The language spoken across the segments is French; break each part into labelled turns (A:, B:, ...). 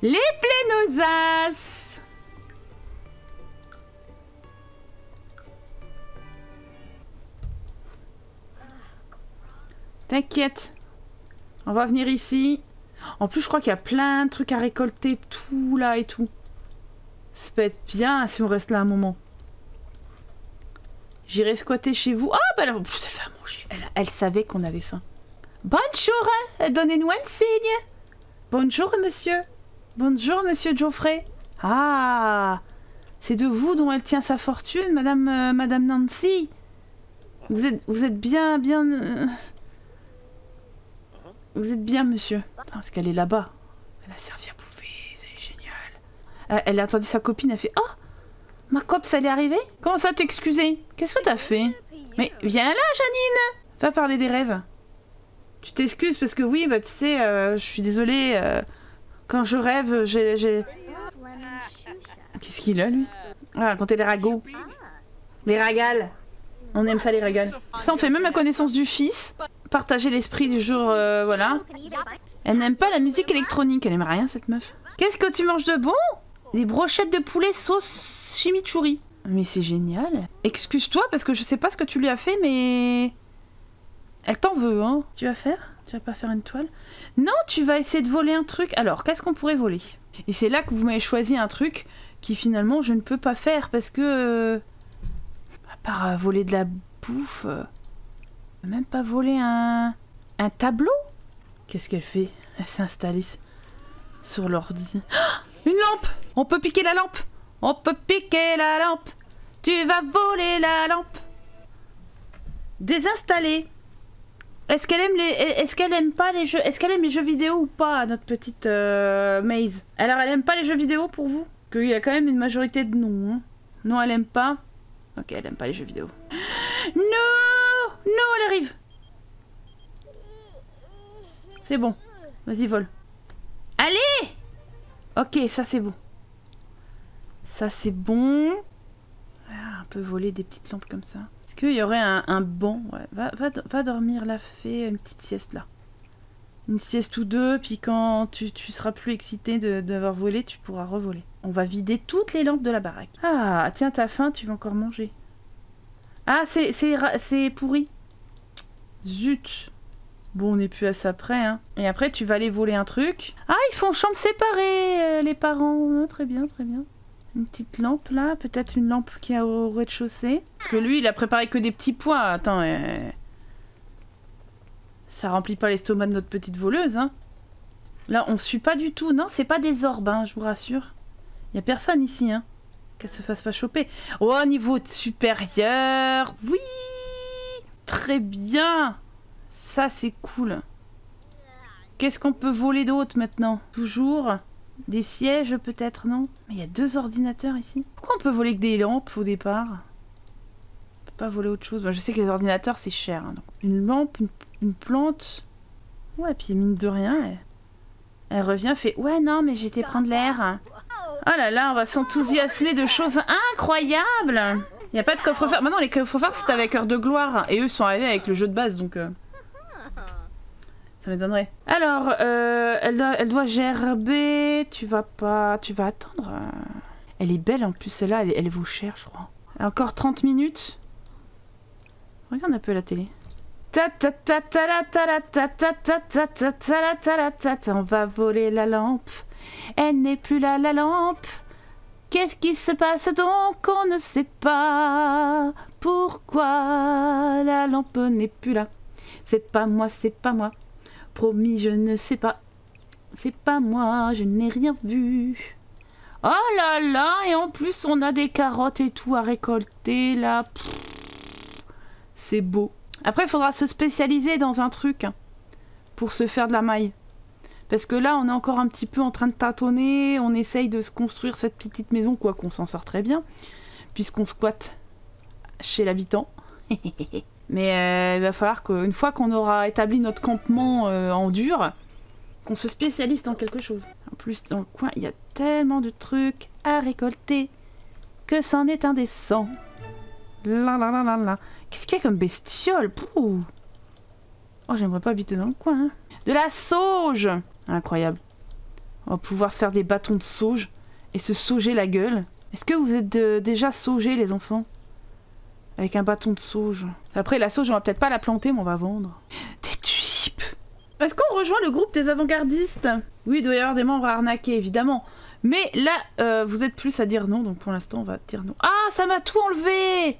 A: Les plénosas. T'inquiète. On va venir ici. En plus, je crois qu'il y a plein de trucs à récolter, tout là et tout. Ça peut être bien si on reste là un moment. J'irai squatter chez vous. Ah, bah là, elle fait à manger. Elle savait qu'on avait faim. Bonjour, donnez-nous un signe. Bonjour, monsieur. Bonjour, monsieur Geoffrey. Ah, c'est de vous dont elle tient sa fortune, madame Nancy. Vous êtes bien... Vous êtes bien, monsieur. Parce qu'elle est là-bas. Elle a servi à bouffer, c'est génial. Elle a attendu sa copine, elle fait... Oh, ma copse, elle est arrivée? Comment ça t'excuser? Qu'est-ce que t'as fait? Mais viens là, Janine. Va parler des rêves. Tu t'excuses parce que oui, bah tu sais, je suis désolée. Quand je rêve, j'ai... Qu'est-ce qu'il a, lui? Ah, raconter les ragots. Les ragales. On aime ça, les ragales. Ça, on fait même la connaissance du fils. Partager l'esprit du jour, voilà. Elle n'aime pas la musique électronique. Elle aime rien, cette meuf. Qu'est-ce que tu manges de bon? Des brochettes de poulet sauce chimichurri. Mais c'est génial. Excuse-toi parce que je sais pas ce que tu lui as fait, mais... Elle t'en veut, hein. Tu vas faire? Tu vas pas faire une toile? Non, tu vas essayer de voler un truc. Alors, qu'est-ce qu'on pourrait voler? Et c'est là que vous m'avez choisi un truc qui, finalement, je ne peux pas faire parce que... à part voler de la bouffe... même pas voler un tableau? Qu'est-ce qu'elle fait? Elle s'est installée sur l'ordi. Oh, une lampe! On peut piquer la lampe! On peut piquer la lampe! Tu vas voler la lampe! Désinstaller! Est-ce qu'elle aime est-ce qu'elle aime pas les jeux? Est-ce qu'elle aime les jeux vidéo ou pas, notre petite Maze? Alors, elle aime pas les jeux vidéo pour vous? Parce qu'il y a quand même une majorité de non. Hein. Non, elle aime pas. Ok, elle aime pas les jeux vidéo. Non! Non, elle arrive! C'est bon. Vas-y, vole. Allez! Ok, ça c'est bon. Ça c'est bon. Ah, on peut voler des petites lampes comme ça. Est-ce qu'il y aurait un banc? Ouais. Va dormir là, fais une petite sieste là. Une sieste ou deux, puis quand tu seras plus excité d'avoir volé, tu pourras revoler. On va vider toutes les lampes de la baraque. Ah, tiens, t'as faim, tu vas encore manger. Ah, c'est pourri. Zut. Bon, on n'est plus à ça près, hein. Et après, tu vas aller voler un truc. Ah, ils font chambre séparée, les parents. Oh, très bien, très bien. Une petite lampe, là. Peut-être une lampe qui est au rez-de-chaussée. Parce que lui, il a préparé que des petits pois. Attends, ça remplit pas l'estomac de notre petite voleuse, hein. Là, on suit pas du tout. Non, c'est pas des orbes, hein, je vous rassure. Il y a personne ici, hein. Qu'elle se fasse pas choper. Oh, niveau supérieur. Oui. Très bien. Ça, c'est cool. Qu'est-ce qu'on peut voler d'autre maintenant? Toujours des sièges, peut-être, non? Mais il y a 2 ordinateurs ici. Pourquoi on peut voler que des lampes au départ? On peut pas voler autre chose. Moi, je sais que les ordinateurs, c'est cher. Hein, donc. Une lampe, une plante. Ouais, puis mine de rien, elle revient, fait... Ouais, non, mais j'étais prendre l'air. Oh là là, on va s'enthousiasmer de choses incroyables. Il n'y a pas de coffre-fort. Maintenant, les coffres-forts, c'est avec Heure de Gloire. Et eux sont arrivés avec le jeu de base, donc... ça m'étonnerait. Alors, elle doit gerber. Tu vas pas... Tu vas attendre. Elle est belle, en plus, celle-là. Elle vaut cher, je crois. Encore 30 minutes. Regarde un peu la télé. On va voler la lampe. Elle n'est plus là, la lampe. Qu'est-ce qui se passe donc? On ne sait pas. Pourquoi la lampe n'est plus là? C'est pas moi, c'est pas moi. Promis, je ne sais pas. C'est pas moi, je n'ai rien vu. Oh là là, et en plus on a des carottes et tout à récolter là. C'est beau. Après, il faudra se spécialiser dans un truc hein, pour se faire de la maille. Parce que là, on est encore un petit peu en train de tâtonner. On essaye de se construire cette petite maison, quoi qu'on s'en sort très bien. Puisqu'on squatte chez l'habitant. Mais il va falloir qu'une fois qu'on aura établi notre campement en dur, qu'on se spécialise dans quelque chose. En plus, dans le coin, il y a tellement de trucs à récolter que c'en est indécent. La la la la la. Qu'est-ce qu'il y a comme bestiole? Pouh. Oh, j'aimerais pas habiter dans le coin. Hein. De la sauge! Incroyable. On va pouvoir se faire des bâtons de sauge et se sauger la gueule. Est-ce que vous êtes déjà saugés, les enfants? Avec un bâton de sauge. Après, la sauge, on va peut-être pas la planter, mais on va vendre. Des tulipes! Est-ce qu'on rejoint le groupe des avant-gardistes? Oui, il doit y avoir des membres arnaqués, évidemment. Mais là, vous êtes plus à dire non, donc pour l'instant, on va dire non. Ah, ça m'a tout enlevé!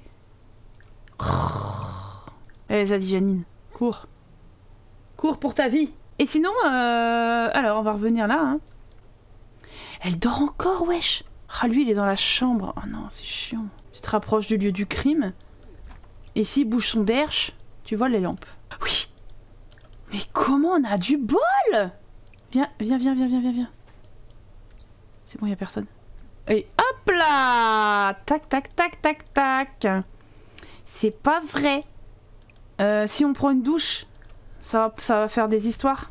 A: Allez, Zadie Janine, cours. Cours pour ta vie. Et sinon, alors, on va revenir là, hein. Elle dort encore, wesh! Ah, lui, il est dans la chambre. Oh non, c'est chiant. Tu te rapproches du lieu du crime. Et s'il bouge son derche, tu vois les lampes. Oui! Mais comment on a du bol! Viens, viens, viens, viens, viens, viens, viens. C'est bon, il n'y a personne. Et hop là! Tac, tac, tac, tac, tac. C'est pas vrai. Si on prend une douche, ça va faire des histoires.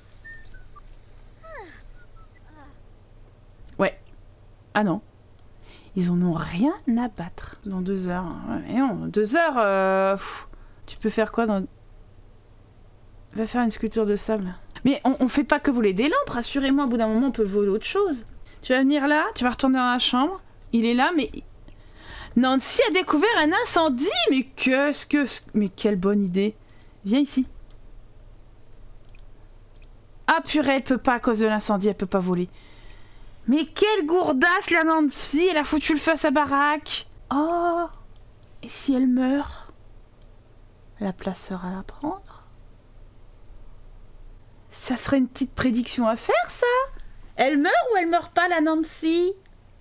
A: Ouais. Ah non. Ils en ont rien à battre dans 2 heures. Ouais, non, 2 heures, tu peux faire quoi dans... Va faire une sculpture de sable. Mais on fait pas que voler des lampes, rassurez-moi, au bout d'un moment on peut voler autre chose. Tu vas venir là, tu vas retourner dans la chambre, il est là, mais... Nancy a découvert un incendie, mais qu'est-ce que... Mais quelle bonne idée. Viens ici. Ah purée, elle peut pas à cause de l'incendie, elle peut pas voler. Mais quelle gourdasse la Nancy, elle a foutu le feu à sa baraque. Oh, et si elle meurt? La place sera à prendre. Ça serait une petite prédiction à faire, ça? Elle meurt ou elle meurt pas, la Nancy?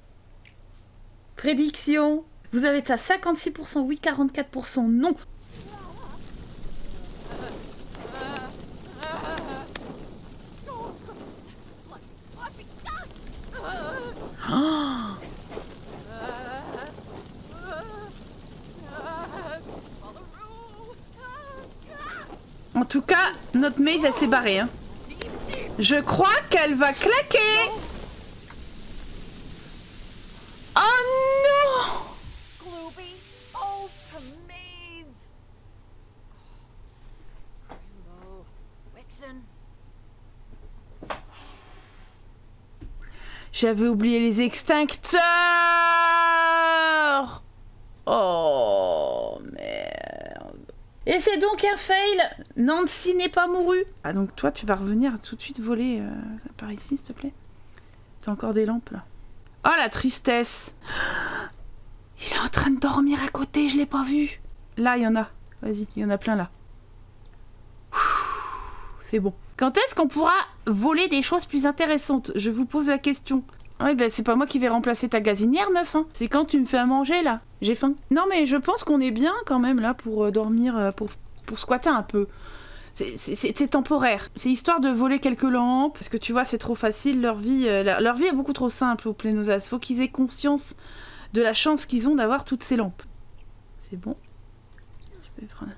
A: Prédiction. Vous avez ça, 56% oui, 44% non. Oh. En tout cas, notre Maze, elle s'est barrée. Hein. Je crois qu'elle va claquer. Oh non! J'avais oublié les extincteurs. Oh merde. Et c'est donc un fail. Nancy n'est pas mourue. Ah donc toi tu vas revenir tout de suite voler par ici s'il te plaît. T'as encore des lampes là. Oh la tristesse. Il est en train de dormir à côté, je l'ai pas vu. Là il y en a. Vas-y, il y en a plein là. C'est bon. Quand est-ce qu'on pourra voler des choses plus intéressantes? Je vous pose la question. Oui, ben c'est pas moi qui vais remplacer ta gazinière, meuf. Hein. C'est quand tu me fais à manger, là. J'ai faim. Non, mais je pense qu'on est bien, quand même, là, pour dormir, pour squatter un peu. C'est temporaire. C'est histoire de voler quelques lampes, parce que tu vois, c'est trop facile. Leur vie est beaucoup trop simple aux Plénosas. Faut qu'ils aient conscience de la chance qu'ils ont d'avoir toutes ces lampes. C'est bon. Je peux prendre...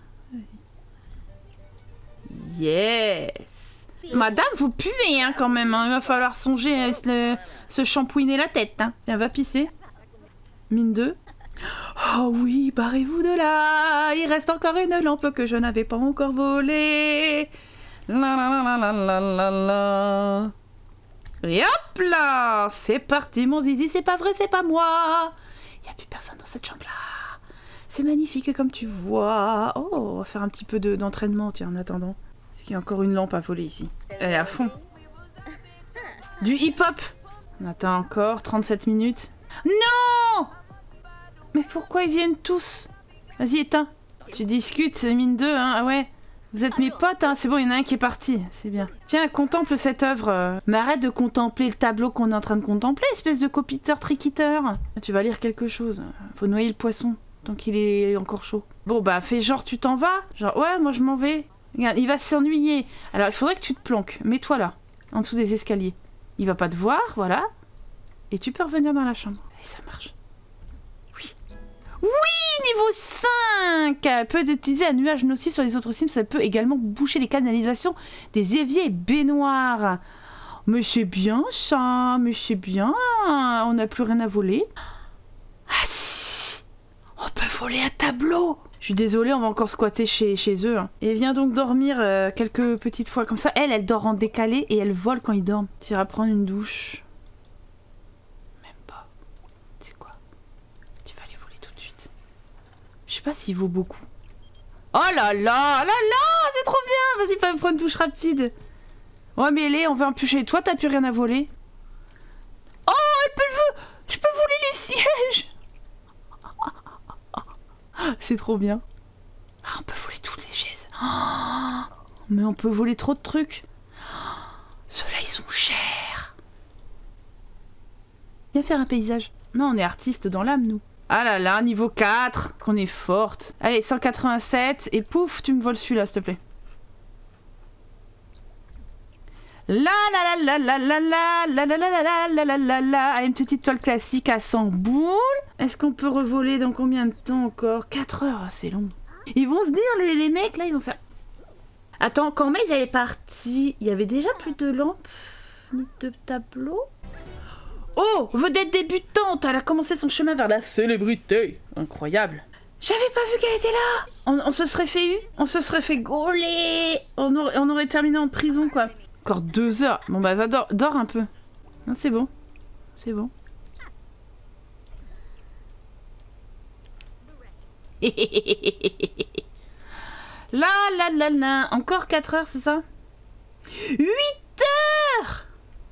A: Yes. Madame, vous puez hein, quand même. Hein. Il va falloir songer à se shampouiner la tête. Hein. Tiens, va pisser. Mine 2. Oh oui, barrez-vous de là. Il reste encore une lampe que je n'avais pas encore volée. La la la la la la la. Et hop là. C'est parti mon zizi. C'est pas vrai, c'est pas moi. Il n'y a plus personne dans cette chambre-là. C'est magnifique comme tu vois. Oh, on va faire un petit peu d'entraînement, tiens, en attendant. Est-ce qu'il y a encore une lampe à voler ici? Elle est à fond. Du hip-hop. On attend encore 37 minutes. Non! Mais pourquoi ils viennent tous? Vas-y, éteins. Tu discutes, mine 2, hein? Ah ouais. Vous êtes mes potes, hein? C'est bon, il y en a un qui est parti. C'est bien. Tiens, contemple cette œuvre. Mais arrête de contempler le tableau qu'on est en train de contempler, espèce de copiteur triquiteur. Tu vas lire quelque chose. Faut noyer le poisson. Tant qu'il est encore chaud. Bon bah fais genre tu t'en vas. Genre ouais moi je m'en vais. Regarde il va s'ennuyer. Alors il faudrait que tu te planques. Mets-toi là. En dessous des escaliers. Il va pas te voir voilà. Et tu peux revenir dans la chambre. Et ça marche. Oui. Oui niveau 5. Peut utiliser un nuage nocif sur les autres Sims. Ça peut également boucher les canalisations des éviers et baignoires. Mais c'est bien ça. Mais c'est bien. On n'a plus rien à voler. Ah si. On peut volé un tableau. Je suis désolée, on va encore squatter chez eux. Hein. Et viens donc dormir quelques petites fois comme ça. Elle dort en décalé et elle vole quand ils dorment. Tu iras prendre une douche. Même pas. Tu sais quoi? Tu vas aller voler tout de suite. Je sais pas s'il vaut beaucoup. Oh là là, c'est trop bien. Vas-y, prends une douche rapide. Ouais, mais Lé, on va un peu chez toi, t'as plus rien à voler. Oh, je peux voler les sièges. C'est trop bien. Ah, on peut voler toutes les chaises. Oh, mais on peut voler trop de trucs. Ceux-là, ils sont chers. Viens faire un paysage. Non, on est artiste dans l'âme, nous. Ah là là, niveau 4, qu'on est forte. Allez, 187, et pouf, tu me voles celui-là, s'il te plaît. La la la la la la la la la la la la la la la. Une petite toile classique à 100 boules. Est-ce qu'on peut revoler dans combien de temps encore? 4 heures, c'est long. Ils vont se dire, les mecs, là, ils vont faire... Attends, quand Maze elle est partie, il y avait déjà plus de lampes ni de tableaux. Oh, vedette débutante, elle a commencé son chemin vers la célébrité. Incroyable. J'avais pas vu qu'elle était là. On se serait fait on se serait fait gauler. On aurait terminé en prison, quoi. Encore 2 heures. Bon bah va dors un peu. Non, c'est bon. C'est bon. La la la la. Encore 4 heures, c'est ça? 8 heures.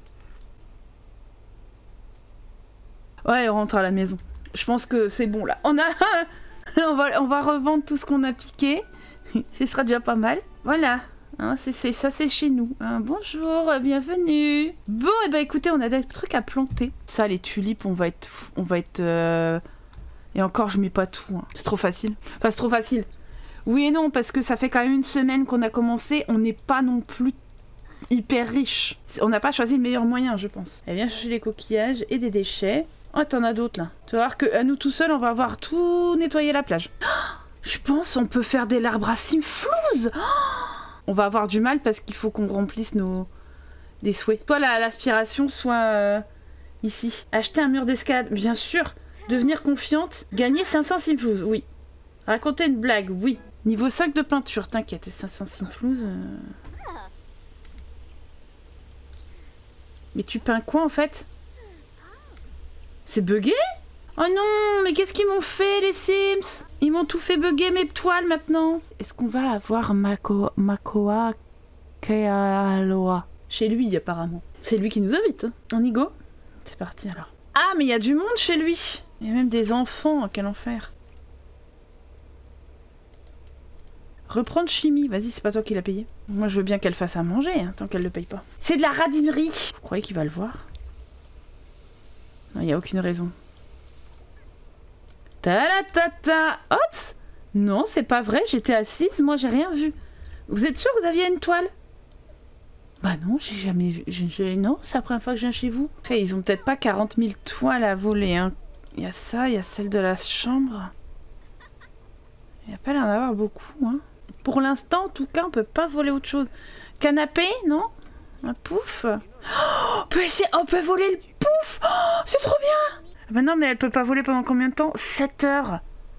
A: Ouais, on rentre à la maison. Je pense que c'est bon là. On va revendre tout ce qu'on a piqué. Ce sera déjà pas mal. Voilà. Hein, ça c'est chez nous. Hein, bonjour, bienvenue. Bon, et bah écoutez, on a des trucs à planter. Ça, les tulipes, on va être. Et encore, je mets pas tout. Hein. C'est trop facile. Enfin, c'est trop facile. Oui et non, parce que ça fait quand même une semaine qu'on a commencé. On n'est pas non plus hyper riche. On n'a pas choisi le meilleur moyen, je pense. Elle vient chercher les coquillages et des déchets. Oh, t'en as d'autres là. Tu vas voir qu'à nous tout seuls, on va avoir tout nettoyé la plage. Oh, je pense on peut faire des larves à simflouz. Oh, on va avoir du mal parce qu'il faut qu'on remplisse des souhaits. Soit l'aspiration, soit ici. Acheter un mur d'escalade, bien sûr. Devenir confiante. Gagner 500 simflouz, oui. Raconter une blague, oui. Niveau 5 de peinture, t'inquiète. 500 simflouz... Mais tu peins quoi en fait? C'est bugué? Oh non, mais qu'est-ce qu'ils m'ont fait les Sims? Ils m'ont tout fait bugger mes toiles maintenant. Est-ce qu'on va avoir Makoa Kealoa chez lui apparemment? C'est lui qui nous invite. Hein. On y go? C'est parti alors. Ah mais il y a du monde chez lui. Il y a même des enfants, quel enfer. Reprendre chimie, vas-y, c'est pas toi qui l'as payé. Moi je veux bien qu'elle fasse à manger, hein, tant qu'elle le paye pas. C'est de la radinerie. Vous croyez qu'il va le voir? Non, il n'y a aucune raison. Ta-la-ta-ta. Oups. Non, c'est pas vrai, j'étais assise, moi j'ai rien vu. Vous êtes sûr que vous aviez une toile? Bah non, j'ai jamais vu. Non, c'est la première fois que je viens chez vous. Après, ils ont peut-être pas 40 000 toiles à voler, hein. Il y a ça, il y a celle de la chambre. Il n'y a pas l'air d'en avoir beaucoup, hein. Pour l'instant, en tout cas, on peut pas voler autre chose. Canapé, non? Un pouf. Oh, on peut voler le pouf. Oh, c'est trop bien. Ah bah non, mais elle peut pas voler pendant combien de temps? 7 heures.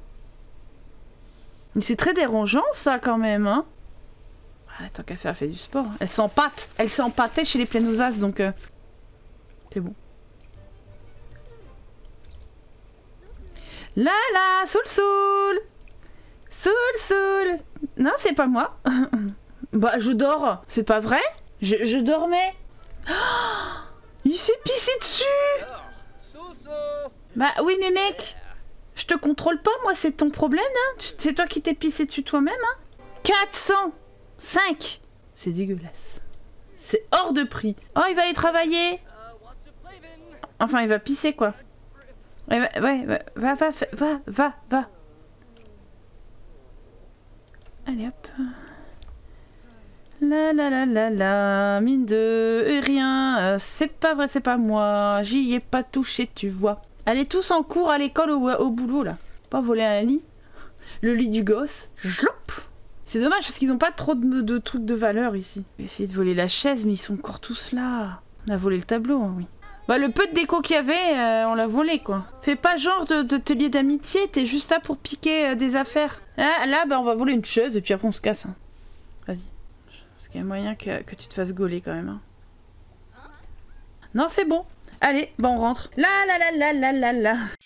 A: Mais c'est très dérangeant, ça, quand même, hein. Ah, tant qu'à faire, elle fait du sport. Elle s'empâte. Elle s'est empâtée chez les Plénosas, donc... c'est bon. Là, là, soul. Soul. Non, c'est pas moi. Bah, je dors. C'est pas vrai? Je dormais. Oh, il s'est pissé dessus. Bah oui, mais mec, je te contrôle pas, moi, c'est ton problème, hein. C'est toi qui t'es pissé dessus toi-même, hein. 405. C'est dégueulasse. C'est hors de prix. Oh, il va aller travailler. Enfin, il va pisser, quoi. Ouais, va. Allez, hop. La, mine de rien. C'est pas vrai, c'est pas moi. J'y ai pas touché, tu vois. Allez tous en cours à l'école ou au boulot, là. Pas voler un lit. Le lit du gosse. Jlop. C'est dommage parce qu'ils ont pas trop de trucs de valeur ici. Je vais essayer de voler la chaise, mais ils sont encore tous là. On a volé le tableau, hein, oui. Bah le peu de déco qu'il y avait, on l'a volé quoi. Fais pas genre de te lier d'amitié, t'es juste là pour piquer des affaires. Là, bah on va voler une chaise et puis après on se casse. Hein. Vas-y. Parce qu'il y a moyen que tu te fasses gauler quand même. Hein. Non, c'est bon. Allez, bah on rentre. La la la la la la la.